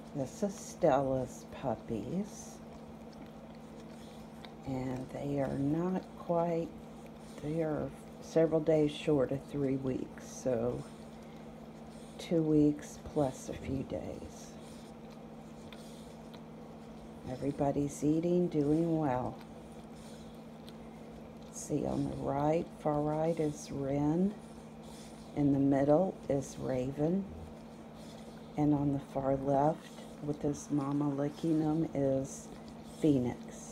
This is Stella's puppies, and they are not quite, they are several days short of 3 weeks, so 2 weeks plus a few days. Everybody's eating, doing well. See, on the right, far right is Wren, in the middle is Raven, and on the far left, with his mama licking him, is Phoenix.